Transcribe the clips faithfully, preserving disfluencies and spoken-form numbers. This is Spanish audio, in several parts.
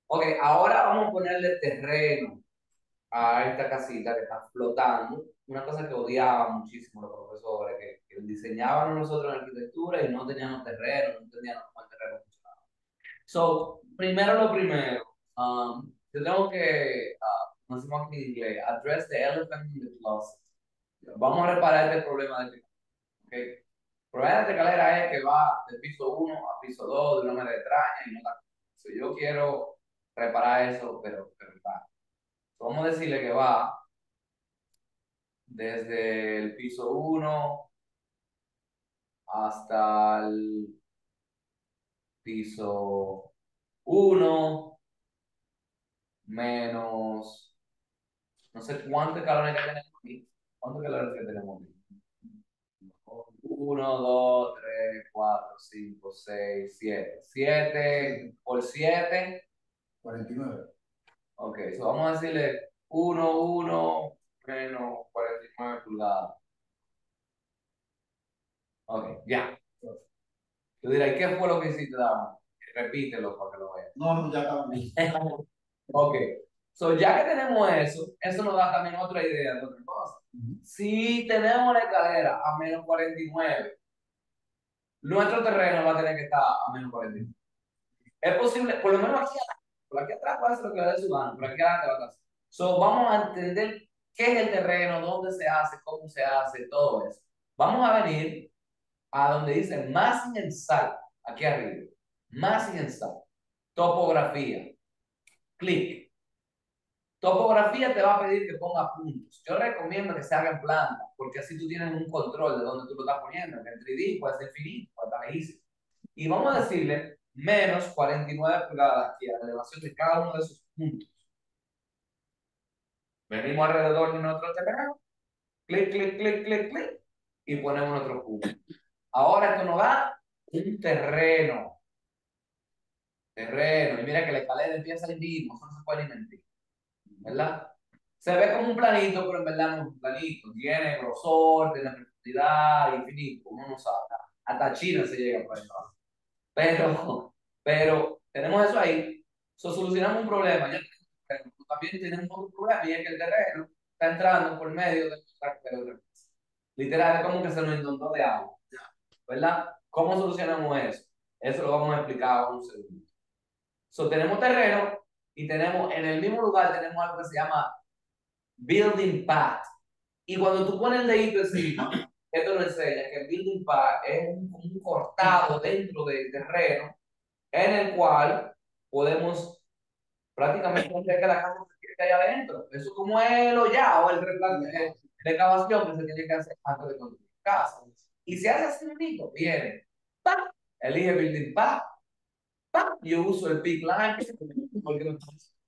Ok, ahora vamos a ponerle terreno a esta casita que está flotando. Una cosa que odiaban muchísimo los profesores, que, que diseñaban nosotros en arquitectura y no teníamos terreno, no entendíamos cómo el terreno funcionaba. So, primero lo primero, um, yo tengo que, uh, no sé cómo en inglés, address the elephant in the closet. Vamos a reparar este problema de escalera, ¿ok? El problema de esta escalera es que va del piso uno a piso dos de una manera extraña y no está. So, yo quiero reparar eso, pero, pero está. So, vamos a decirle que va desde el piso uno hasta el piso uno menos, no sé cuántos escalones que tenemos aquí. ¿Cuántos escalones que tenemos aquí? Uno, dos, tres, cuatro, cinco, seis, siete. Siete por siete. Cuarenta y nueve. Ok, so vamos a decirle uno, uno menos cuarenta y nueve pulgadas. Ok, ya. Tú dirás, ¿y qué fue lo que hiciste, Dama? Repítelo para que lo veas. No, no, ya estaba bien. Ok, so ya que tenemos eso, eso nos da también otra idea de otra cosa. Ujú. Si tenemos la escalera a menos cuarenta y nueve, nuestro terreno va a tener que estar a menos cuarenta y nueve. Es posible, por lo menos aquí atrás, por aquí atrás puede ser lo que le dé su gana, por aquí adelante va a estar. So vamos a entender qué es el terreno, dónde se hace, cómo se hace, todo eso. Vamos a venir a donde dice Massing and Site, aquí arriba. Massing and Site. Topografía. Clic. Topografía te va a pedir que ponga puntos. Yo recomiendo que se haga en planta, porque así tú tienes un control de dónde tú lo estás poniendo. En el tres D puede ser finito, puede estar lejísimo. Y vamos a decirle menos cuarenta y nueve pulgadas aquí a la elevación de cada uno de esos puntos. Venimos alrededor de nuestro terreno, clic, clic, clic, clic, clic, y ponemos nuestro punto. Ahora esto nos da un terreno. Terreno. Y mira que la escalera empieza ahí mismo, eso no se puede ni mentir, ¿verdad? Se ve como un planito, pero en verdad no es un planito. Tiene grosor, tiene profundidad, infinito. Uno no sabe. Hasta China se llega por ahí abajo. Pero, pero tenemos eso ahí. So, solucionamos un problema. Ya tenemos un terreno. También tenemos otro problema y es que el terreno está entrando por medio de nuestra carretera. Literal, es como que se nos inundó de agua. ¿Verdad? ¿Cómo solucionamos eso? Eso lo vamos a explicar en un segundo. So, tenemos terreno y tenemos en el mismo lugar tenemos algo que se llama building path. Y cuando tú pones el dedito encima, esto nos enseña que el building path es un, un cortado dentro del terreno en el cual podemos prácticamente hacer que la casa se quede allá adentro. Eso como es el hollado, el replante, la excavación que se tiene que hacer antes de construir casa. Y se hace así bonito, viene, ¡pam! Elige building path, ¡pam! Yo uso el pick line, porque no-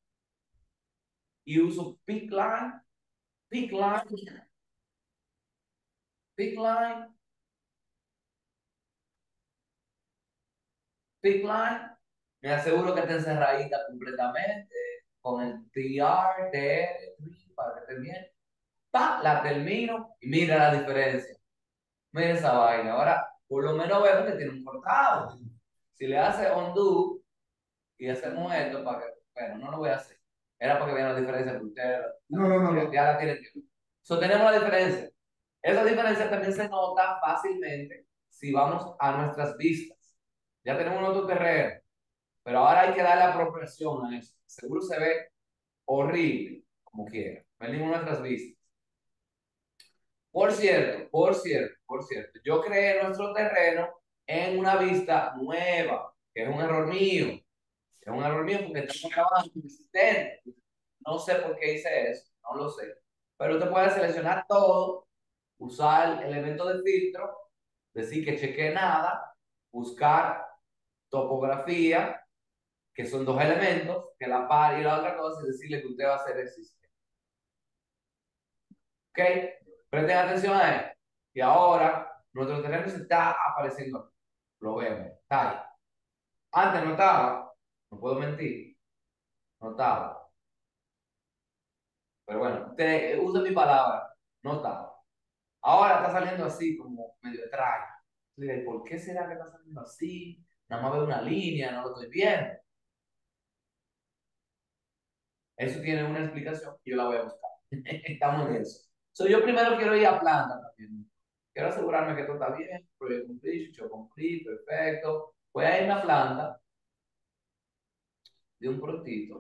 y uso pick line, pick line, pick line, pick line. Me aseguro que esté encerradita completamente con el T R, T R, para que esté bien. Pa, la termino y mira la diferencia. Mira esa vaina. Ahora, por lo menos vemos que tiene un cortado. Si le hace undo y hacemos esto para que, bueno, no lo voy a hacer. Era para que vean la diferencia, porque ustedes No, no, no, ya, no. ya la tienen que ver. So, tenemos la diferencia. Esa diferencia también se nota fácilmente si vamos a nuestras vistas. Ya tenemos nuestro terreno, pero ahora hay que darle apropiación a eso. Seguro se ve horrible, como quiera. Venimos a nuestras vistas. Por cierto, por cierto, por cierto, yo creé nuestro terreno en una vista nueva, que es un error mío. Es un error mío porque estamos trabajando en existente. No sé por qué hice eso, no lo sé. Pero usted puede seleccionar todo, usar el elemento de filtro, decir que cheque nada, buscar topografía, que son dos elementos, que la par y la otra cosa, y decirle que usted va a hacer existente. ¿Ok? Presten atención a esto. Y ahora, nuestro terreno se está apareciendo aquí. Lo vemos. Está ahí. Antes no estaba. No puedo mentir. No estaba. Pero bueno, te, usa mi palabra. No estaba. Ahora está saliendo así, como medio extraño. Entonces, ¿por qué será que está saliendo así? Nada más veo una línea, no lo estoy viendo. Eso tiene una explicación y yo la voy a buscar. Estamos en eso. So, yo primero quiero ir a planta también. Quiero asegurarme que todo está bien. Project complete, show complete, perfecto. Voy a irme a planta de un prontito.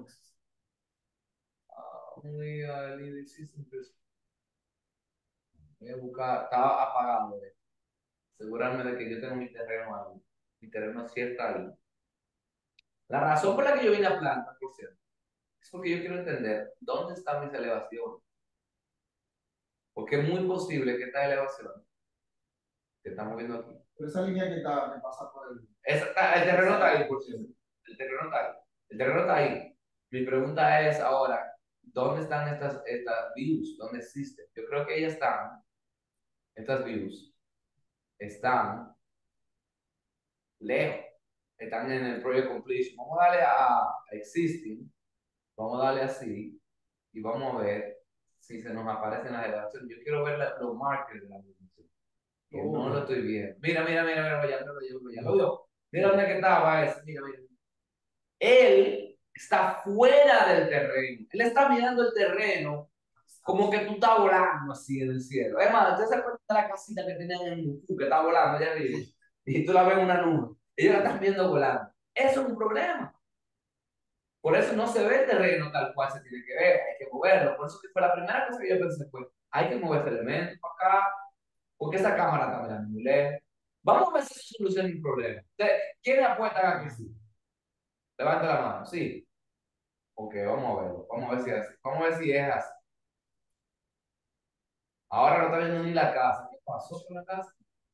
Uh, only, uh, lead system first. Voy a buscar, estaba apagado. eh. Asegurarme de que yo tengo mi terreno ahí. Mi terreno sí está ahí. La razón por la que yo vine a planta, por cierto, es porque yo quiero entender dónde están mis elevaciones. Porque es muy posible que esta elevación que estamos viendo aquí. Pero esa línea que, está, que pasa por el. Esa está- el terreno está ahí, por cierto. El terreno está ahí. El terreno está ahí. Mi pregunta es ahora, ¿dónde están estas, estas views? ¿Dónde existen? Yo creo que ellas están, estas views, están lejos. Están en el project completion. Vamos a darle a, a existing. Vamos a darle así. Y vamos a ver si se nos aparecen las elevaciones. Yo quiero ver la- los markers de la elevación. Que Oh. no lo estoy viendo. Mira, mira, mira, mira, ya lo veo, ya lo veo. Mira dónde que estaba ese. Mira, mira. Él está fuera del terreno. Él está mirando el terreno como que tú estás volando así en el cielo. Es más, ¿usted se acuerda de la casita que tenían en Goku, que está volando allá arriba? Y tú la ves en una nube. Ellos la están viendo volando. Eso es un problema. Por eso no se ve el terreno tal cual se tiene que ver. Hay que moverlo. Por eso que fue la primera cosa que yo pensé fue, hay que mover este elemento para acá, porque esa cámara está mirando muy lejos. Vamos a ver si eso soluciona el problema. ¿Quiénes apuestan a que sí? Levanta la mano, sí. Ok, vamos a verlo. Vamos a ver si es así. Vamos a ver si es así. Ahora no está viendo ni la casa. ¿Qué pasó con la casa?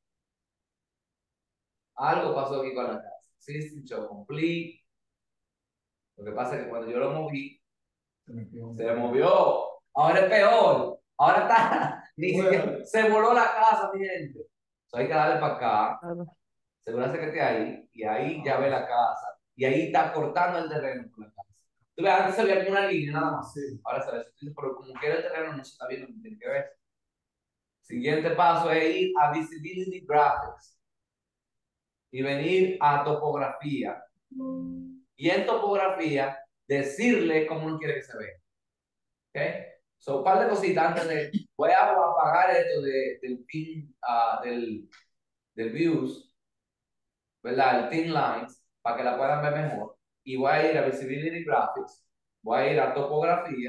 Algo pasó aquí con la casa. System show complete. Lo que pasa es que cuando yo lo moví, se movió. Ahora es peor. Ahora está. Ni siquiera se voló la casa, mi gente. So, hay que darle para acá. Asegurarse que esté ahí. Y ahí ya ve la casa. Y ahí está cortando el terreno por la casa. Tú ves, antes se veía como una línea nada más. Sí. Ahora se ve. Pero como quiera el terreno no se está viendo, no tiene que ver. Siguiente paso es ir a Visibility Graphics y venir a topografía. Y en topografía, decirle cómo uno quiere que se vea. ¿Ok? So, un par de cositas antes de. Voy a apagar esto de, del pin, uh, del, del views, ¿verdad? El thin lines, para que la puedan ver mejor. Y voy a ir a Visibility Graphics. Voy a ir a topografía.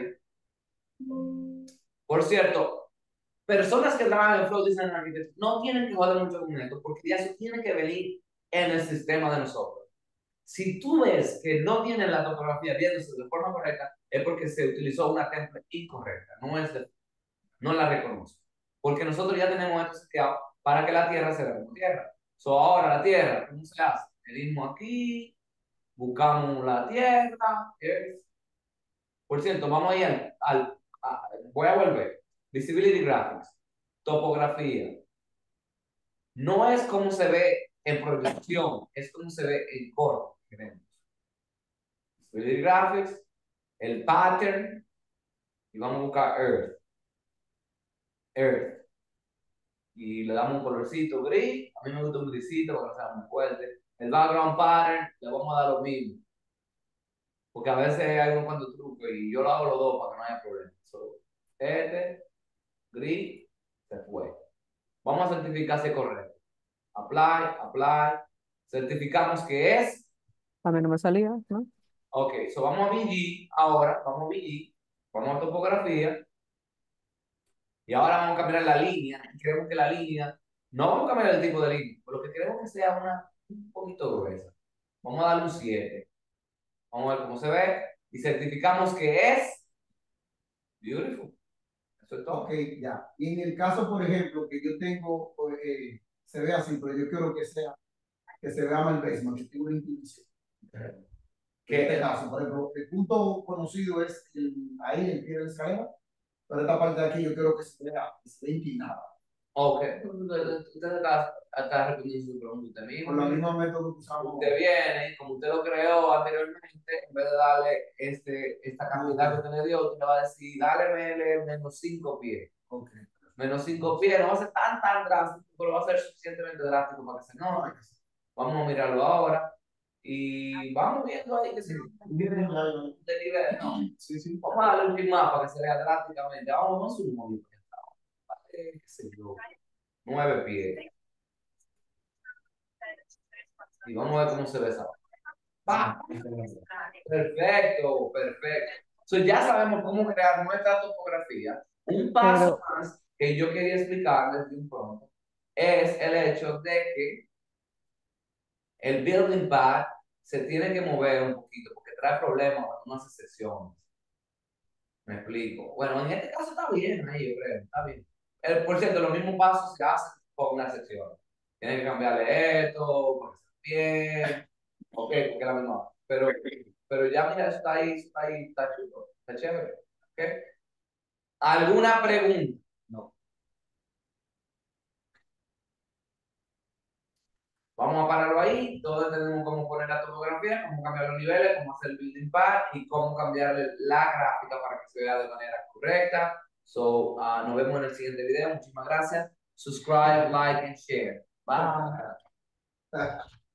Por cierto, personas que trabajan en Flow Design Architects no tienen que joder mucho con esto, porque ya eso tiene que venir en el sistema de nosotros. Si tú ves que no tiene la topografía viéndose de forma correcta, es porque se utilizó una template incorrecta, no, es de, no la reconoce. Porque nosotros ya tenemos esto seteado para que la tierra se vea como tierra. So, ahora la tierra, ¿cómo se hace? Venimos aquí, buscamos la tierra. ¿Qué? Por cierto, vamos a ir al, al a, voy a volver. Visibility Graphics, topografía. No es como se ve en proyección, es como se ve en corto. Visibility Graphics, el pattern, y vamos a buscar Earth. Earth. Y le damos un colorcito gris. A mí me gusta un grisito porque sea muy fuerte. El background pattern, le vamos a dar lo mismo. Porque a veces hay unos cuantos trucos y yo lo hago los dos para que no haya problema. So, este, gris, se fue. Vamos a certificar si es correcto. Apply, apply. Certificamos que es. A mí no me salía, ¿no? Ok, so vamos a V G ahora. Vamos a V G. Vamos a topografía. Y ahora vamos a cambiar la línea. Y queremos que la línea, no vamos a cambiar el tipo de línea, pero lo que queremos que sea una un poquito gruesa. Vamos a darle un siete. Vamos a ver cómo se ve. Y certificamos que es beautiful. Eso es todo. Ok, ya. Y en el caso, por ejemplo, que yo tengo, eh, se ve así, pero yo quiero que sea, que se vea mal basement, que tenga una inclinación. En este caso, por ejemplo, el punto conocido es el, ahí, el pie de la escalera, pero esta parte de aquí yo quiero que se vea, que se vea inclinada. Ok. Usted está, está respondiendo su pregunta usted mismo. Con los mismos métodos que usamos. Usted viene, como usted lo creó anteriormente, en vez de darle este, esta cantidad que usted le dio, usted le va a decir, dale menos cinco pies. Ok. Menos cinco pies, no va a ser tan, tan drástico, pero va a ser suficientemente drástico para que se note. Vamos a mirarlo ahora. y vamos viendo ahí que si Bien, ya, ya. de nivel, no. Sí, sí. Vamos a darle un mapa que se vea drásticamente. Vamos a un móvil. Qué sé yo, nueve pies. Y vamos a ver cómo se ve esa. ¡Pah! Perfecto, perfecto. So, ya sabemos cómo crear nuestra topografía. Un paso Pero, más que yo quería explicarles de un pronto es el hecho de que el building pad se tiene que mover un poquito porque trae problemas cuando uno hace sesiones. Me explico. Bueno, en este caso está bien ahí, yo creo, está bien. Eh, por cierto, los mismos pasos se hacen con una sección. Tienes que cambiarle esto, porque está bien, ok, porque es la misma. Pero, pero ya mira, eso está ahí, eso está ahí, está chulo, está chévere. ¿Ok? ¿Alguna pregunta? No. Vamos a pararlo ahí. Todos entendemos cómo poner la topografía, cómo cambiar los niveles, cómo hacer el building pad y cómo cambiarle la gráfica para que se vea de manera correcta. So, uh, nos vemos en el siguiente video. Muchísimas gracias. Subscribe, like and share. Bye.